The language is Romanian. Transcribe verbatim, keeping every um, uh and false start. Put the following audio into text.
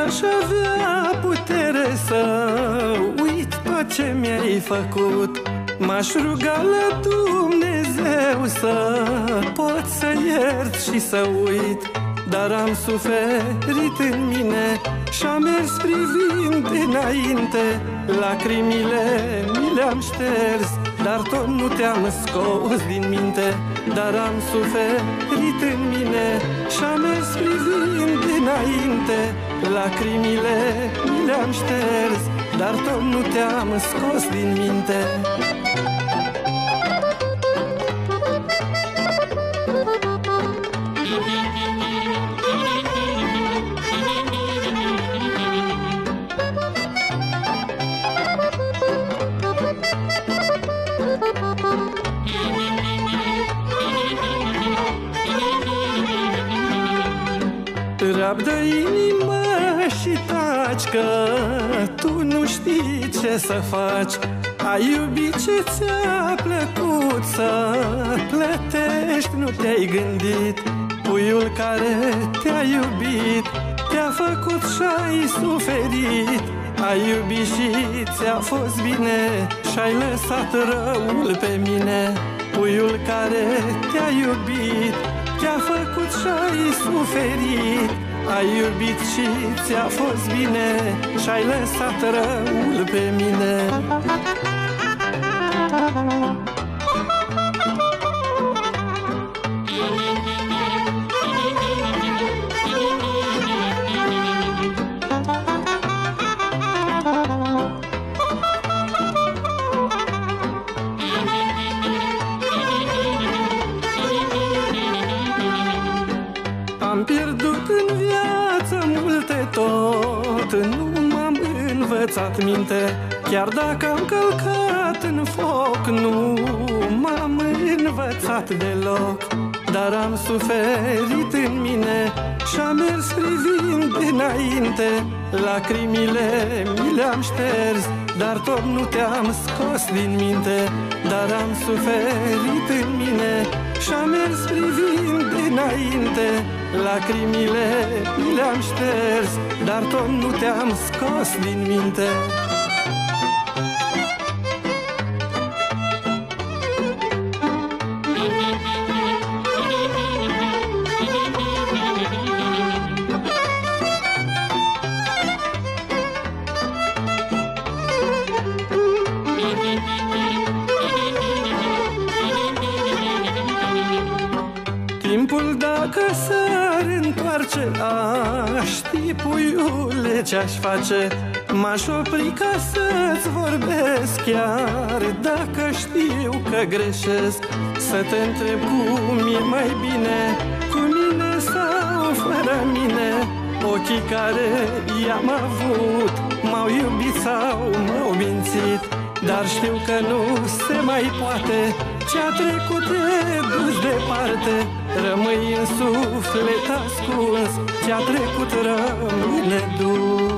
aș avea putere să uit tot ce mi-ai făcut, m-aș ruga la Dumnezeu să pot să iert și să uit. Dar am suferit în mine și-am mers privind înainte, lacrimile mi le-am șters, dar tot nu te-am scos din minte. Dar am suferit în mine și-am mers privind înainte, lacrimile mi le-am șters, dar tot nu te-am scos din minte. Rabdă inima și taci, că tu nu știi ce să faci. Ai iubit ce ți-a plăcut, să plătești nu te-ai gândit. Puiul care te-a iubit te-a făcut și-ai suferit. Ai iubit și ți-a fost bine și-ai lăsat răul pe mine. Puiul care te-a iubit te-a făcut și-ai suferit. Ai iubit și ți-a fost bine și-ai lăsat răul pe mine. Am pierdut în viață multe tot, nu m-am învățat minte. Chiar dacă am călcat în foc, nu m-am învățat deloc. Dar am suferit în mine și-am mers privind înainte, lacrimile mi le-am șters, dar tot nu te-am scos din minte. Dar am suferit în mine și-am mers privind înainte, lacrimile mi le-am șters, dar tot nu te-am scos din minte. Timpul dacă s-ar întoarce, aș ști, puiule, ce-aș face. M-aș opri ca să-ți vorbesc, chiar dacă știu că greșesc. Să te întreb cum e mai bine, cu mine sau fără mine. Ochii care i-am avut m-au iubit sau m-au mințit, dar știu că nu se mai poate. Ce-a trecut e dus departe, rămâi în suflet ascuns. Ce-a trecut rămâne dus.